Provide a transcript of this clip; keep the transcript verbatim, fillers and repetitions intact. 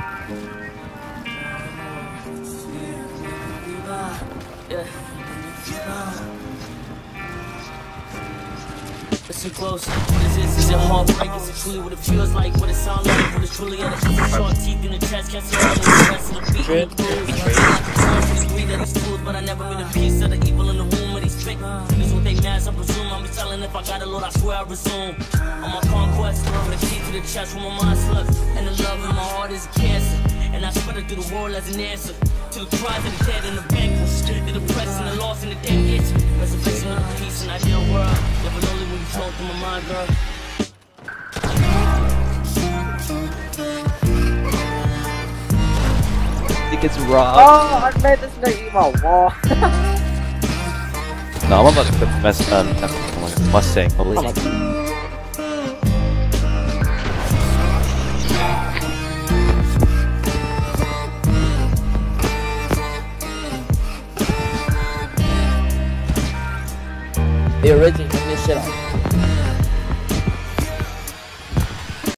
Listen close. What is this? Is it heartbreak? Is it truly what it feels like? What it sounds like? What it's truly at a short teeth in the chest. Can't see all the rest of the beat and the blues. But I never meet a piece of the evil in the room of these fake. This is what they mask, I presume. I'll be telling if I got a load, I swear I resume. On my conquest, with a key to the chest where my mind slips. And the love in my heart is cancer. And I spread it through the world as an answer to the cries of the dead and the vanquished, the depressed and the lost and the dead itch. Resurrection of the peace and ideal world. Never lonely when you flow through my mind, girl. I think it's raw. Oh, I made this new emo wall. No, I'm about to put the mess on uh, Mustang. Holy. The original, this shit up.